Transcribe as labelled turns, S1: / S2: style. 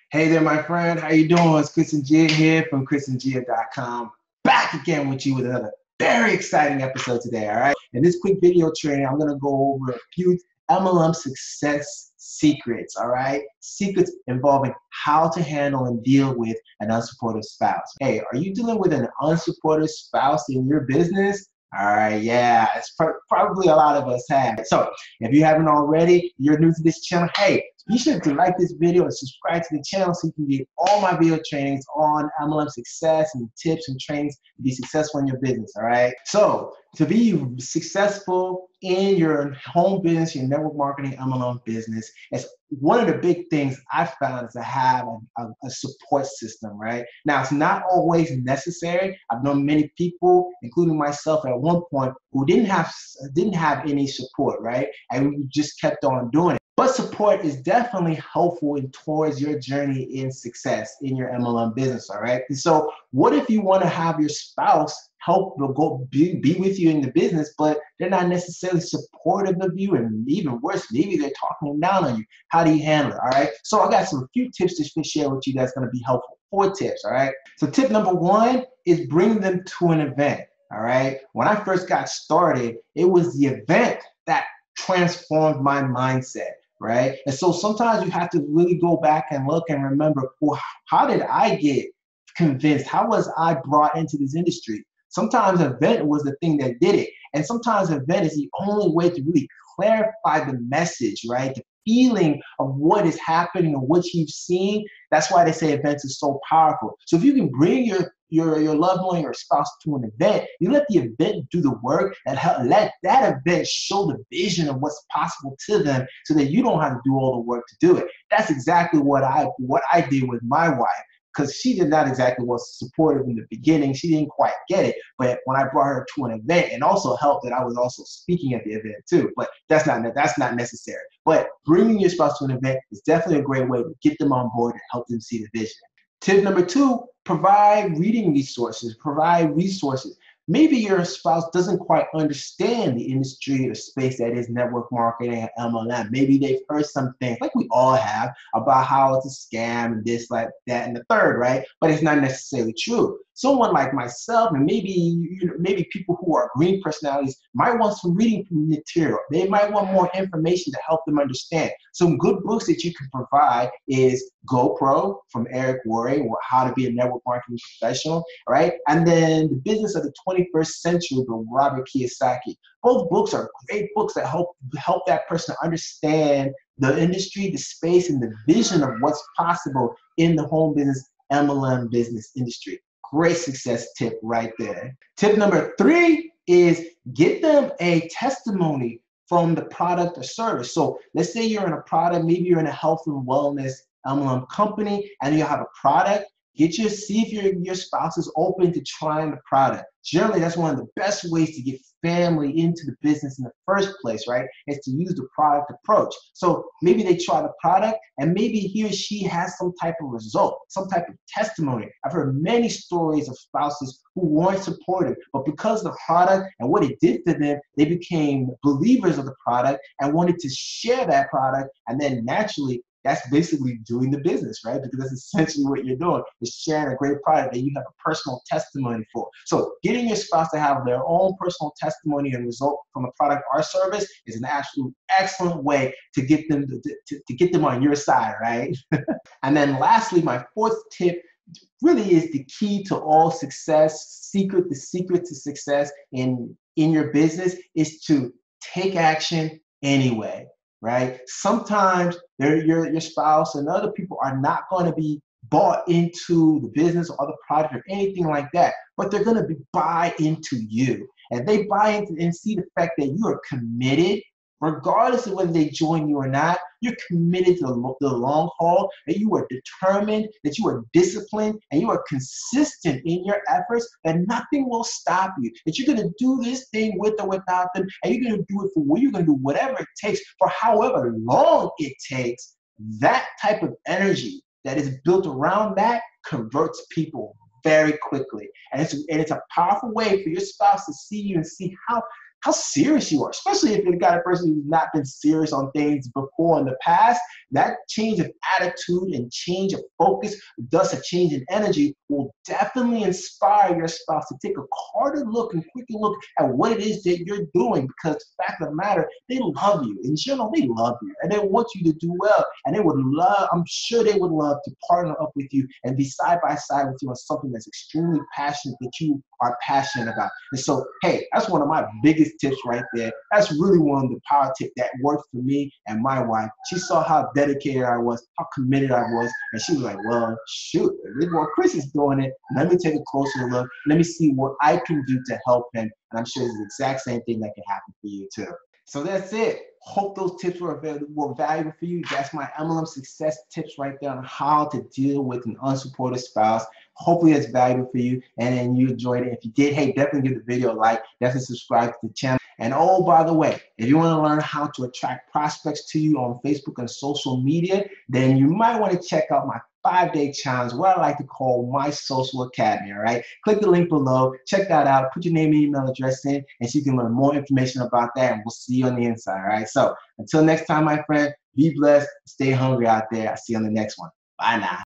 S1: Hey there, my friend. How you doing? It's Chris and Gia here from chrisandgia.com. Back again with you with another very exciting episode today, all right? In this quick video training, I'm going to go over a few MLM success secrets, all right? Secrets involving how to handle and deal with an unsupportive spouse. Hey, are you dealing with an unsupportive spouse in your business? All right, yeah, it's probably a lot of us have. So if you haven't already, you're new to this channel, hey, be sure to like this video and subscribe to the channel so you can get all my video trainings on MLM success and tips and trainings to be successful in your business, all right? So to be successful in your home business, your network marketing MLM business, it's one of the big things I found is to have a support system, right? Now, it's not always necessary. I've known many people, including myself at one point, who didn't have any support, right? And we just kept on doing it. But support is definitely helpful towards your journey in success in your MLM business, all right? And so what if you want to have your spouse help be with you in the business, but they're not necessarily supportive of you, and even worse, maybe they're talking down on you? How do you handle it, all right? So I got some few tips to share with you that's going to be helpful. 4 tips, all right? So tip number 1 is bring them to an event, all right? When I first got started, it was the event that transformed my mindset, right? And so sometimes you have to really go back and look and remember, well, how did I get convinced? How was I brought into this industry? Sometimes an event was the thing that did it. And sometimes an event is the only way to really clarify the message, right? The feeling of what is happening and what you've seen. That's why they say events are so powerful. So if you can bring your loved one, your spouse to an event, you let the event do the work and let that event show the vision of what's possible to them so that you don't have to do all the work to do it. That's exactly what I did with my wife, because she did not exactly was supportive in the beginning. She didn't quite get it. But when I brought her to an event, and also helped that I was also speaking at the event too, but that's not necessary. But bringing your spouse to an event is definitely a great way to get them on board and help them see the vision. Tip number 2, provide reading resources, provide resources. Maybe your spouse doesn't quite understand the industry or space that is network marketing and MLM. Maybe they've heard some things, like we all have, about how it's a scam and this, like that, and the third, right? But it's not necessarily true. Someone like myself, and maybe people who are green personalities might want some reading material. They might want more information to help them understand. Some good books that you can provide is GoPro from Eric Worre, or How to Be a Network Marketing Professional, right? And then The Business of the 21st Century by Robert Kiyosaki. Both books are great books that help that person understand the industry, the space, and the vision of what's possible in the home business, MLM business industry. Great success tip right there. Tip number 3 is get them a testimony from the product or service. So let's say you're in a product, maybe you're in a health and wellness MLM company, and you have a product. See if your spouse is open to trying the product. Generally, that's one of the best ways to get family into the business in the first place, right? Is to use the product approach. So maybe they try the product, and maybe he or she has some type of result, some type of testimony. I've heard many stories of spouses who weren't supportive, but because of the product and what it did for them, they became believers of the product and wanted to share that product, and then naturally, that's basically doing the business, right? Because that's essentially what you're doing, is sharing a great product that you have a personal testimony for. So getting your spouse to have their own personal testimony and result from a product or service is an absolute excellent way to get them to get them on your side, right? And then lastly, my 4th tip really is the key to all success. The secret to success in your business is to take action anyway. Right? Sometimes your spouse and other people are not going to be bought into the business or the product or anything like that, but they're going to buy into you. And they buy into and see the fact that you are committed, regardless of whether they join you or not. You're committed to the long haul, that you are determined, that you are disciplined, and you are consistent in your efforts, that nothing will stop you, that you're going to do this thing with or without them, and you're going to do it for what you're going to do, whatever it takes, for however long it takes. That type of energy that is built around that converts people very quickly. And it's a powerful way for your spouse to see you and see how serious you are, especially if you're the kind of person who's not been serious on things before in the past. That change of attitude and change of focus, thus a change in energy, will definitely inspire your spouse to take a harder look and quicker look at what it is that you're doing, because the fact of the matter, they love you. In general, they love you and they want you to do well. And they would love, I'm sure they would love to partner up with you and be side by side with you on something that's extremely passionate that you are passionate about. And so, hey, that's one of my biggest tips right there. That's really one of the power tips that worked for me and my wife. She saw how dedicated I was, how committed I was, and she was like, well, shoot, well, Chris is doing it. Let me take a closer look. Let me see what I can do to help him. And I'm sure it's the exact same thing that can happen for you too. So that's it. Hope those tips were valuable for you. That's my MLM success tips right there on how to deal with an unsupportive spouse. Hopefully it's valuable for you and you enjoyed it. If you did, hey, definitely give the video a like. Definitely subscribe to the channel. And oh, by the way, if you want to learn how to attract prospects to you on Facebook and social media, then you might want to check out my 5-day challenge, what I like to call my social academy. All right, click the link below, check that out, put your name and email address in, and so you can learn more information about that, and we'll see you on the inside. All right, so until next time, my friend, be blessed, stay hungry out there. I'll see you on the next one. Bye now.